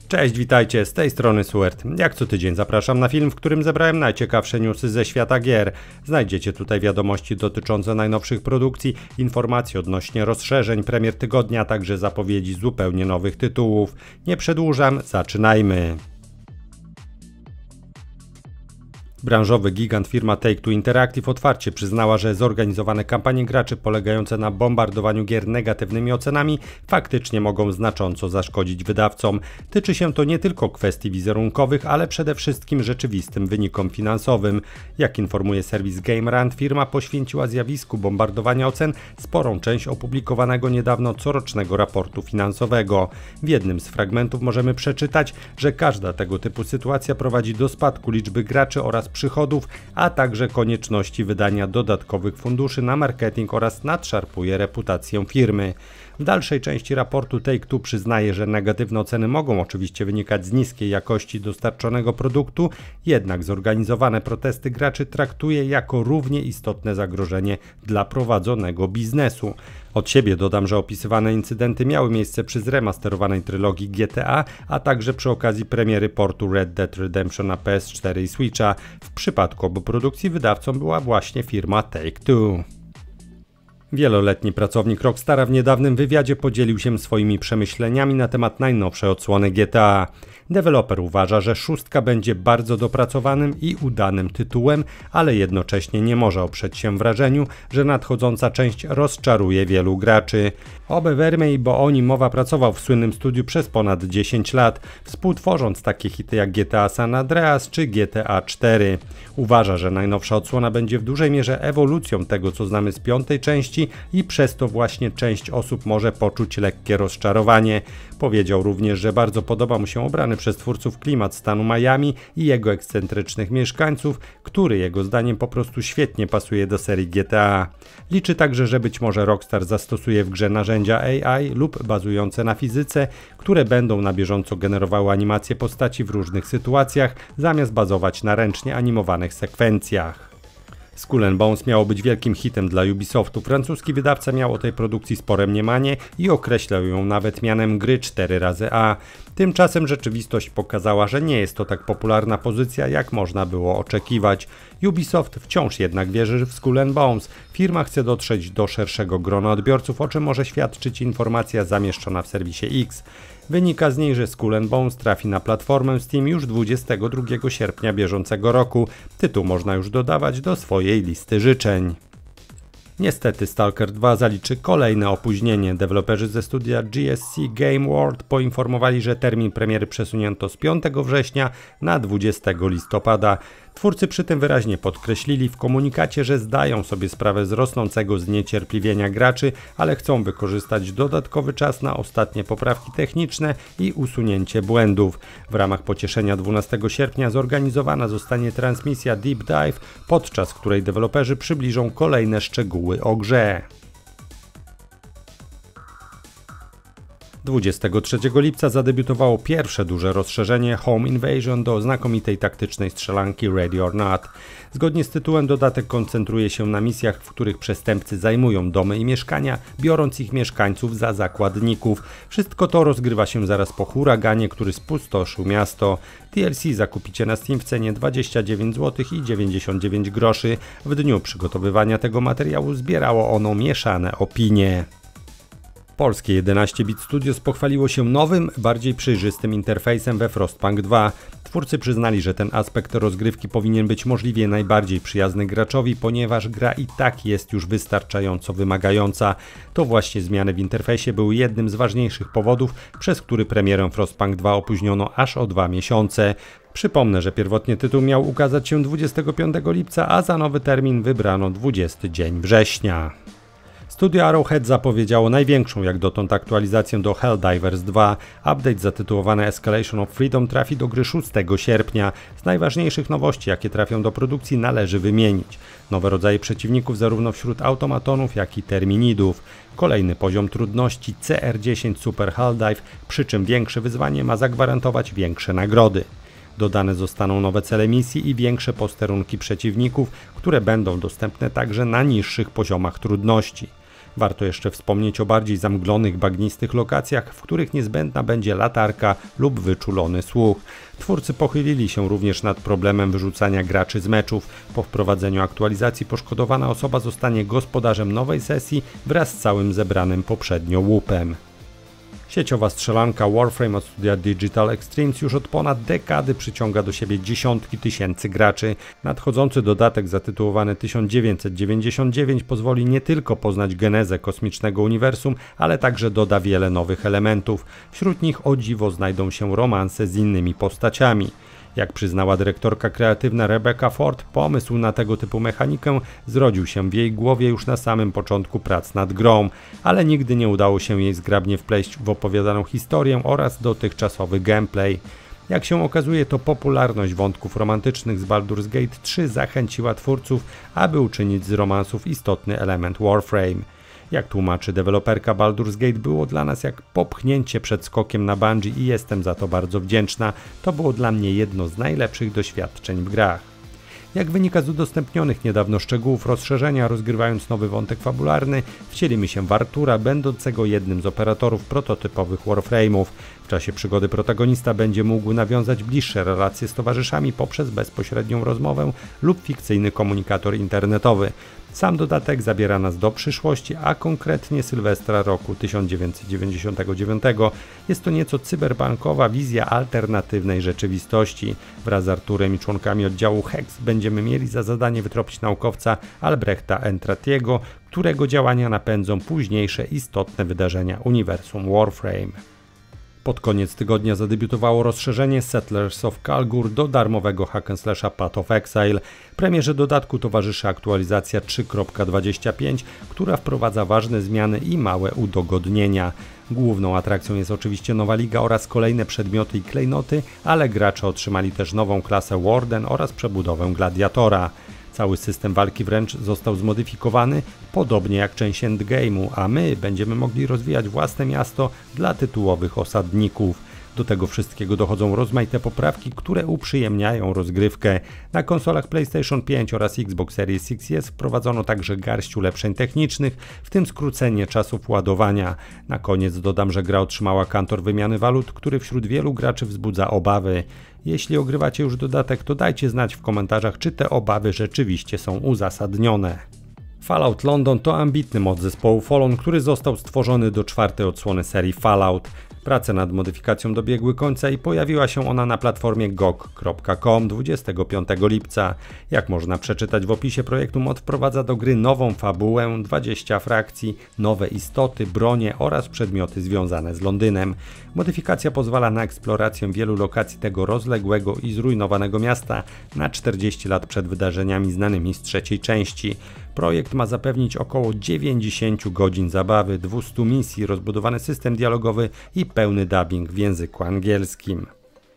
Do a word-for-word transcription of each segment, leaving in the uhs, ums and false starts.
Cześć, witajcie, z tej strony Suert. Jak co tydzień zapraszam na film, w którym zebrałem najciekawsze newsy ze świata gier. Znajdziecie tutaj wiadomości dotyczące najnowszych produkcji, informacje odnośnie rozszerzeń, premier tygodnia, a także zapowiedzi zupełnie nowych tytułów. Nie przedłużam, zaczynajmy. Branżowy gigant firma Take-Two Interactive otwarcie przyznała, że zorganizowane kampanie graczy polegające na bombardowaniu gier negatywnymi ocenami faktycznie mogą znacząco zaszkodzić wydawcom. Tyczy się to nie tylko kwestii wizerunkowych, ale przede wszystkim rzeczywistym wynikom finansowym. Jak informuje serwis GameRant, firma poświęciła zjawisku bombardowania ocen sporą część opublikowanego niedawno corocznego raportu finansowego. W jednym z fragmentów możemy przeczytać, że każda tego typu sytuacja prowadzi do spadku liczby graczy oraz przychodów, a także konieczności wydania dodatkowych funduszy na marketing oraz nadszarpuje reputację firmy. W dalszej części raportu Take-Two przyznaje, że negatywne oceny mogą oczywiście wynikać z niskiej jakości dostarczonego produktu, jednak zorganizowane protesty graczy traktuje jako równie istotne zagrożenie dla prowadzonego biznesu. Od siebie dodam, że opisywane incydenty miały miejsce przy zremasterowanej trylogii G T A, a także przy okazji premiery portu Red Dead Redemption na P S cztery i Switcha. W przypadku obu produkcji wydawcą była właśnie firma Take-Two. Wieloletni pracownik Rockstara w niedawnym wywiadzie podzielił się swoimi przemyśleniami na temat najnowszej odsłony G T A. Deweloper uważa, że szóstka będzie bardzo dopracowanym i udanym tytułem, ale jednocześnie nie może oprzeć się wrażeniu, że nadchodząca część rozczaruje wielu graczy. Oby Vermeil, bo o nim mowa, pracował w słynnym studiu przez ponad dziesięć lat, współtworząc takie hity jak G T A San Andreas czy G T A cztery. Uważa, że najnowsza odsłona będzie w dużej mierze ewolucją tego, co znamy z piątej części i przez to właśnie część osób może poczuć lekkie rozczarowanie. Powiedział również, że bardzo podoba mu się obrany przez twórców klimat stanu Miami i jego ekscentrycznych mieszkańców, który jego zdaniem po prostu świetnie pasuje do serii G T A. Liczy także, że być może Rockstar zastosuje w grze narzędzia A I lub bazujące na fizyce, które będą na bieżąco generowały animacje postaci w różnych sytuacjach, zamiast bazować na ręcznie animowanych sekwencjach. Skull and Bones miało być wielkim hitem dla Ubisoftu. Francuski wydawca miał o tej produkcji spore mniemanie i określał ją nawet mianem gry cztery razy A. Tymczasem rzeczywistość pokazała, że nie jest to tak popularna pozycja, jak można było oczekiwać. Ubisoft wciąż jednak wierzy w Skull and Bones. Firma chce dotrzeć do szerszego grona odbiorców, o czym może świadczyć informacja zamieszczona w serwisie X. Wynika z niej, że Skull and Bones trafi na platformę Steam już dwudziestego drugiego sierpnia bieżącego roku. Tytuł można już dodawać do swojej listy życzeń. Niestety Stalker dwa zaliczy kolejne opóźnienie. Deweloperzy ze studia G S C Game World poinformowali, że termin premiery przesunięto z piątego września na dwudziestego listopada. Twórcy przy tym wyraźnie podkreślili w komunikacie, że zdają sobie sprawę z rosnącego zniecierpliwienia graczy, ale chcą wykorzystać dodatkowy czas na ostatnie poprawki techniczne i usunięcie błędów. W ramach pocieszenia dwunastego sierpnia zorganizowana zostanie transmisja Deep Dive, podczas której deweloperzy przybliżą kolejne szczegóły o grze. dwudziestego trzeciego lipca zadebiutowało pierwsze duże rozszerzenie Home Invasion do znakomitej taktycznej strzelanki Ready or Not. Zgodnie z tytułem dodatek koncentruje się na misjach, w których przestępcy zajmują domy i mieszkania, biorąc ich mieszkańców za zakładników. Wszystko to rozgrywa się zaraz po huraganie, który spustoszył miasto. D L C zakupicie na Steam w cenie dwadzieścia dziewięć złotych i dziewięćdziesiąt dziewięć groszy. W dniu przygotowywania tego materiału zbierało ono mieszane opinie. Polskie jedenaście bit Studios pochwaliło się nowym, bardziej przejrzystym interfejsem we Frostpunk dwa. Twórcy przyznali, że ten aspekt rozgrywki powinien być możliwie najbardziej przyjazny graczowi, ponieważ gra i tak jest już wystarczająco wymagająca. To właśnie zmiany w interfejsie były jednym z ważniejszych powodów, przez który premierę Frostpunk dwa opóźniono aż o dwa miesiące. Przypomnę, że pierwotnie tytuł miał ukazać się dwudziestego piątego lipca, a za nowy termin wybrano dwudziesty dzień września. Studio Arrowhead zapowiedziało największą jak dotąd aktualizację do Helldivers dwa. Update zatytułowany Escalation of Freedom trafi do gry szóstego sierpnia. Z najważniejszych nowości, jakie trafią do produkcji, należy wymienić nowe rodzaje przeciwników zarówno wśród automatonów, jak i terminidów. Kolejny poziom trudności C R dziesięć Super Helldive, przy czym większe wyzwanie ma zagwarantować większe nagrody. Dodane zostaną nowe cele misji i większe posterunki przeciwników, które będą dostępne także na niższych poziomach trudności. Warto jeszcze wspomnieć o bardziej zamglonych, bagnistych lokacjach, w których niezbędna będzie latarka lub wyczulony słuch. Twórcy pochylili się również nad problemem wyrzucania graczy z meczów. Po wprowadzeniu aktualizacji poszkodowana osoba zostanie gospodarzem nowej sesji wraz z całym zebranym poprzednio łupem. Sieciowa strzelanka Warframe od studia Digital Extremes już od ponad dekady przyciąga do siebie dziesiątki tysięcy graczy. Nadchodzący dodatek zatytułowany tysiąc dziewięćset dziewięćdziesiąt dziewięć pozwoli nie tylko poznać genezę kosmicznego uniwersum, ale także doda wiele nowych elementów. Wśród nich o dziwo znajdą się romanse z innymi postaciami. Jak przyznała dyrektorka kreatywna Rebecca Ford, pomysł na tego typu mechanikę zrodził się w jej głowie już na samym początku prac nad grą, ale nigdy nie udało się jej zgrabnie wpleść w opowiadaną historię oraz dotychczasowy gameplay. Jak się okazuje, to popularność wątków romantycznych z Baldur's Gate trzy zachęciła twórców, aby uczynić z romansów istotny element Warframe. Jak tłumaczy deweloperka, Baldur's Gate było dla nas jak popchnięcie przed skokiem na Bungie i jestem za to bardzo wdzięczna. To było dla mnie jedno z najlepszych doświadczeń w grach. Jak wynika z udostępnionych niedawno szczegółów rozszerzenia, rozgrywając nowy wątek fabularny, wcielimy się w Artura, będącego jednym z operatorów prototypowych Warframe'ów. W czasie przygody protagonista będzie mógł nawiązać bliższe relacje z towarzyszami poprzez bezpośrednią rozmowę lub fikcyjny komunikator internetowy. Sam dodatek zabiera nas do przyszłości, a konkretnie Sylwestra roku tysiąc dziewięćset dziewięćdziesiątego dziewiątego. Jest to nieco cyberpunkowa wizja alternatywnej rzeczywistości. Wraz z Arturem i członkami oddziału Hex będziemy mieli za zadanie wytropić naukowca Albrechta Entratiego, którego działania napędzą późniejsze istotne wydarzenia uniwersum Warframe. Pod koniec tygodnia zadebiutowało rozszerzenie Settlers of Kalgur do darmowego hack and slasha Path of Exile. Premierze dodatku towarzyszy aktualizacja trzy kropka dwadzieścia pięć, która wprowadza ważne zmiany i małe udogodnienia. Główną atrakcją jest oczywiście nowa liga oraz kolejne przedmioty i klejnoty, ale gracze otrzymali też nową klasę Warden oraz przebudowę Gladiatora. Cały system walki wręcz został zmodyfikowany, podobnie jak część endgame'u, a my będziemy mogli rozwijać własne miasto dla tytułowych osadników. Do tego wszystkiego dochodzą rozmaite poprawki, które uprzyjemniają rozgrywkę. Na konsolach PlayStation pięć oraz Xbox Series X S wprowadzono także garść ulepszeń technicznych, w tym skrócenie czasów ładowania. Na koniec dodam, że gra otrzymała kantor wymiany walut, który wśród wielu graczy wzbudza obawy. Jeśli ogrywacie już dodatek, to dajcie znać w komentarzach, czy te obawy rzeczywiście są uzasadnione. Fallout London to ambitny mod zespołu Fallen, który został stworzony do czwartej odsłony serii Fallout. Prace nad modyfikacją dobiegły końca i pojawiła się ona na platformie G O G kropka com dwudziestego piątego lipca. Jak można przeczytać w opisie projektu, mod wprowadza do gry nową fabułę, dwadzieścia frakcji, nowe istoty, bronie oraz przedmioty związane z Londynem. Modyfikacja pozwala na eksplorację wielu lokacji tego rozległego i zrujnowanego miasta na czterdzieści lat przed wydarzeniami znanymi z trzeciej części. Projekt ma zapewnić około dziewięćdziesiąt godzin zabawy, dwieście misji, rozbudowany system dialogowy i pełny dubbing w języku angielskim.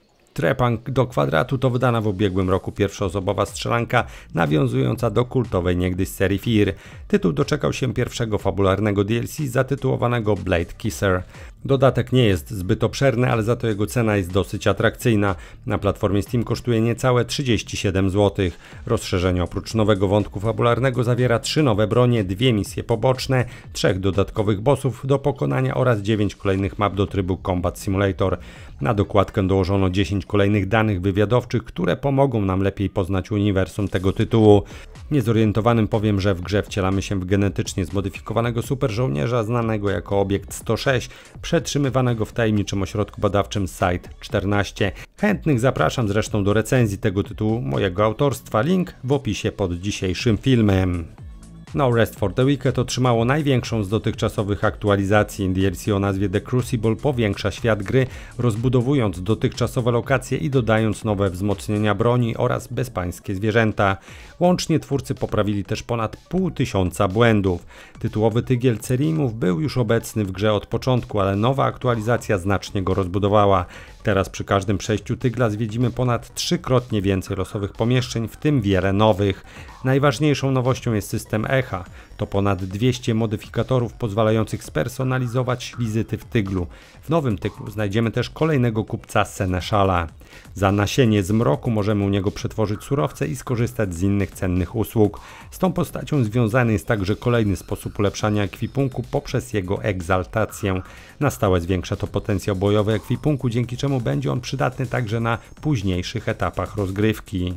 Trepang do kwadratu to wydana w ubiegłym roku pierwszoosobowa strzelanka nawiązująca do kultowej niegdyś serii Fear. Tytuł doczekał się pierwszego fabularnego D L C zatytułowanego Blade Kisser. Dodatek nie jest zbyt obszerny, ale za to jego cena jest dosyć atrakcyjna. Na platformie Steam kosztuje niecałe trzydzieści siedem złotych. Rozszerzenie oprócz nowego wątku fabularnego zawiera trzy nowe bronie, dwie misje poboczne, trzech dodatkowych bossów do pokonania oraz dziewięć kolejnych map do trybu Combat Simulator. Na dokładkę dołożono dziesięć kolejnych danych wywiadowczych, które pomogą nam lepiej poznać uniwersum tego tytułu. Niezorientowanym powiem, że w grze wcielamy się w genetycznie zmodyfikowanego superżołnierza znanego jako Obiekt sto sześć, przetrzymywanego w tajemniczym ośrodku badawczym Site czternaście. Chętnych zapraszam zresztą do recenzji tego tytułu mojego autorstwa, link w opisie pod dzisiejszym filmem. No Rest for the Wicked otrzymało największą z dotychczasowych aktualizacji. D L C o nazwie The Crucible powiększa świat gry, rozbudowując dotychczasowe lokacje i dodając nowe wzmocnienia broni oraz bezpańskie zwierzęta. Łącznie twórcy poprawili też ponad pół tysiąca błędów. Tytułowy tygiel Cerimów był już obecny w grze od początku, ale nowa aktualizacja znacznie go rozbudowała. Teraz przy każdym przejściu tygla zwiedzimy ponad trzykrotnie więcej losowych pomieszczeń, w tym wiele nowych. Najważniejszą nowością jest system echa. To ponad dwieście modyfikatorów pozwalających spersonalizować wizyty w tyglu. W nowym tyglu znajdziemy też kolejnego kupca Seneszala. Za nasienie zmroku możemy u niego przetworzyć surowce i skorzystać z innych cennych usług. Z tą postacią związany jest także kolejny sposób ulepszania ekwipunku poprzez jego egzaltację. Na stałe zwiększa to potencjał bojowy ekwipunku, dzięki czemu będzie on przydatny także na późniejszych etapach rozgrywki.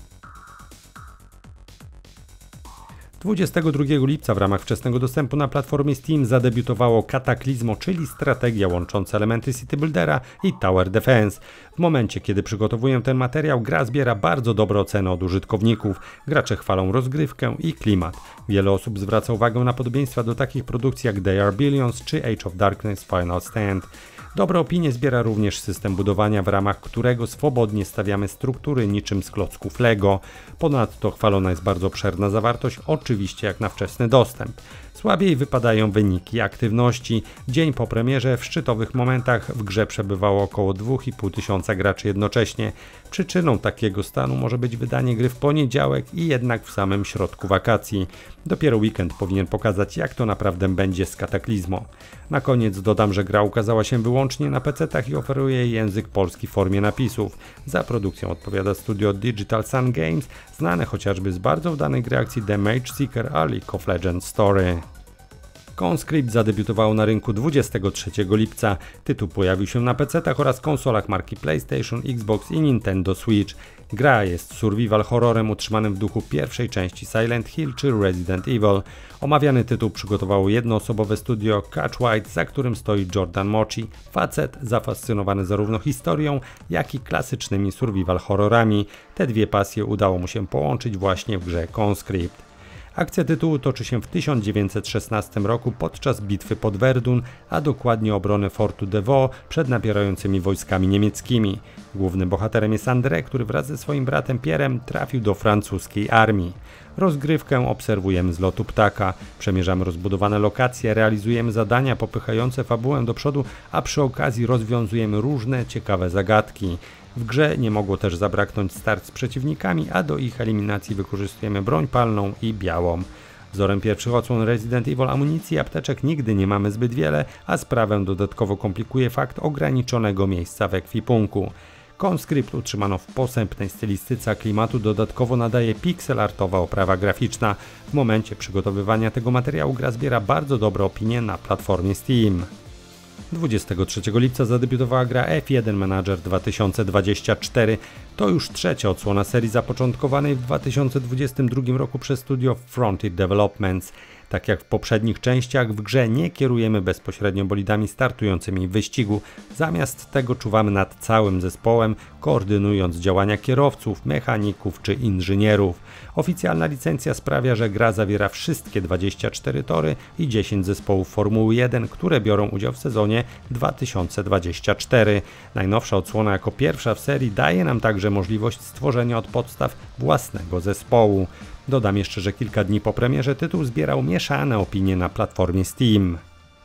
dwudziestego drugiego lipca w ramach wczesnego dostępu na platformie Steam zadebiutowało Cataclysmo, czyli strategia łącząca elementy City Buildera i Tower Defense. W momencie, kiedy przygotowuję ten materiał, gra zbiera bardzo dobre oceny od użytkowników. Gracze chwalą rozgrywkę i klimat. Wiele osób zwraca uwagę na podobieństwa do takich produkcji jak They Are Billions czy Age of Darkness Final Stand. Dobre opinie zbiera również system budowania, w ramach którego swobodnie stawiamy struktury niczym z klocków Lego. Ponadto chwalona jest bardzo obszerna zawartość, oczywiście jak na wczesny dostęp. Słabiej wypadają wyniki aktywności. Dzień po premierze w szczytowych momentach w grze przebywało około dwa i pół tysiąca graczy jednocześnie. Przyczyną takiego stanu może być wydanie gry w poniedziałek i jednak w samym środku wakacji. Dopiero weekend powinien pokazać, jak to naprawdę będzie z Cataclysmo. Na koniec dodam, że gra ukazała się wyłącznie na pecetach i oferuje język polski w formie napisów. Za produkcją odpowiada studio Digital Sun Games, znane chociażby z bardzo udanej gry akcji The Mage Seeker a League of Legends Story. Conscript zadebiutowało na rynku dwudziestego trzeciego lipca. Tytuł pojawił się na pecetach oraz konsolach marki PlayStation, Xbox i Nintendo Switch. Gra jest survival horrorem utrzymanym w duchu pierwszej części Silent Hill czy Resident Evil. Omawiany tytuł przygotowało jednoosobowe studio Catch White, za którym stoi Jordan Mochi, facet zafascynowany zarówno historią, jak i klasycznymi survival horrorami. Te dwie pasje udało mu się połączyć właśnie w grze Conscript. Akcja tytułu toczy się w tysiąc dziewięćset szesnastym roku podczas bitwy pod Verdun, a dokładnie obrony fortu de Vaux przed napierającymi wojskami niemieckimi. Głównym bohaterem jest André, który wraz ze swoim bratem Pierrem trafił do francuskiej armii. Rozgrywkę obserwujemy z lotu ptaka, przemierzamy rozbudowane lokacje, realizujemy zadania popychające fabułę do przodu, a przy okazji rozwiązujemy różne ciekawe zagadki. W grze nie mogło też zabraknąć start z przeciwnikami, a do ich eliminacji wykorzystujemy broń palną i białą. Wzorem pierwszych odsłon Resident Evil amunicji i apteczek nigdy nie mamy zbyt wiele, a sprawę dodatkowo komplikuje fakt ograniczonego miejsca w ekwipunku. Conscript utrzymano w posępnej stylistyce, a klimatu dodatkowo nadaje pixelartowa oprawa graficzna. W momencie przygotowywania tego materiału gra zbiera bardzo dobre opinie na platformie Steam. dwudziestego trzeciego lipca zadebiutowała gra F jeden Manager dwa tysiące dwadzieścia cztery. To już trzecia odsłona serii zapoczątkowanej w dwa tysiące dwudziestym drugim roku przez studio Frontier Developments. Tak jak w poprzednich częściach, w grze nie kierujemy bezpośrednio bolidami startującymi w wyścigu. Zamiast tego czuwamy nad całym zespołem, koordynując działania kierowców, mechaników czy inżynierów. Oficjalna licencja sprawia, że gra zawiera wszystkie dwadzieścia cztery tory i dziesięć zespołów Formuły jeden, które biorą udział w sezonie dwa tysiące dwudziestym czwartym. Najnowsza odsłona jako pierwsza w serii daje nam także możliwość stworzenia od podstaw własnego zespołu. Dodam jeszcze, że kilka dni po premierze tytuł zbierał mieszane opinie na platformie Steam.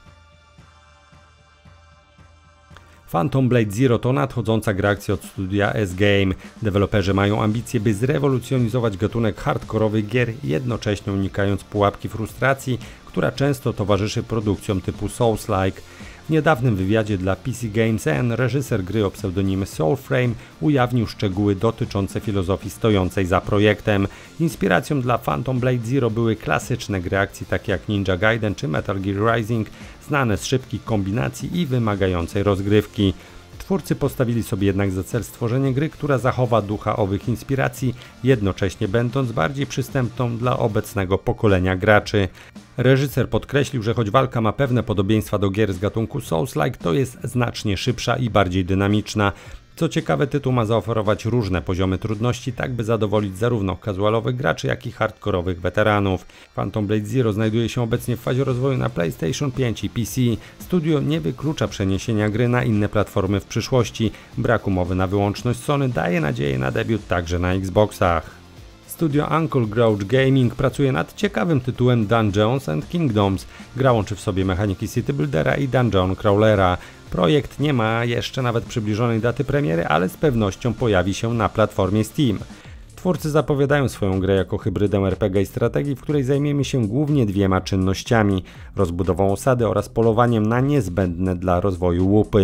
Phantom Blade Zero to nadchodząca gra akcji od studia S-Game. Deweloperzy mają ambicje, by zrewolucjonizować gatunek hardkorowych gier, jednocześnie unikając pułapki frustracji, która często towarzyszy produkcjom typu Souls-like. W niedawnym wywiadzie dla P C Games N reżyser gry o pseudonimie Soulframe ujawnił szczegóły dotyczące filozofii stojącej za projektem. Inspiracją dla Phantom Blade Zero były klasyczne gry akcji takie jak Ninja Gaiden czy Metal Gear Rising, znane z szybkich kombinacji i wymagającej rozgrywki. Twórcy postawili sobie jednak za cel stworzenie gry, która zachowa ducha owych inspiracji, jednocześnie będąc bardziej przystępną dla obecnego pokolenia graczy. Reżyser podkreślił, że choć walka ma pewne podobieństwa do gier z gatunku Souls-like, to jest znacznie szybsza i bardziej dynamiczna. Co ciekawe, tytuł ma zaoferować różne poziomy trudności, tak by zadowolić zarówno casualowych graczy, jak i hardkorowych weteranów. Phantom Blade Zero znajduje się obecnie w fazie rozwoju na PlayStation pięć i P C. Studio nie wyklucza przeniesienia gry na inne platformy w przyszłości. Brak umowy na wyłączność Sony daje nadzieję na debiut także na Xboxach. Studio Uncle Grouch Gaming pracuje nad ciekawym tytułem Dungeons and Kingdoms. Gra łączy w sobie mechaniki City Buildera i Dungeon Crawlera. Projekt nie ma jeszcze nawet przybliżonej daty premiery, ale z pewnością pojawi się na platformie Steam. Twórcy zapowiadają swoją grę jako hybrydę R P G i strategii, w której zajmiemy się głównie dwiema czynnościami: rozbudową osady oraz polowaniem na niezbędne dla rozwoju łupy.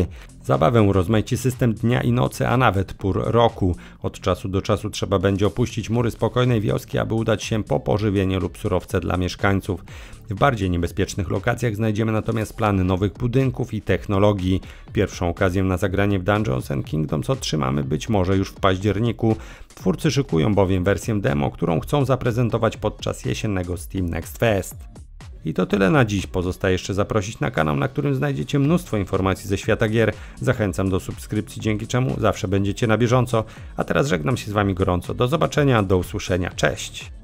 zabawę urozmaici system dnia i nocy, a nawet pór roku. Od czasu do czasu trzeba będzie opuścić mury spokojnej wioski, aby udać się po pożywienie lub surowce dla mieszkańców. W bardziej niebezpiecznych lokacjach znajdziemy natomiast plany nowych budynków i technologii. Pierwszą okazję na zagranie w Dungeons and Kingdoms otrzymamy być może już w październiku. Twórcy szykują bowiem wersję demo, którą chcą zaprezentować podczas jesiennego Steam Next Fest. I to tyle na dziś. Pozostaje jeszcze zaprosić na kanał, na którym znajdziecie mnóstwo informacji ze świata gier. Zachęcam do subskrypcji, dzięki czemu zawsze będziecie na bieżąco. A teraz żegnam się z Wami gorąco. Do zobaczenia, do usłyszenia. Cześć!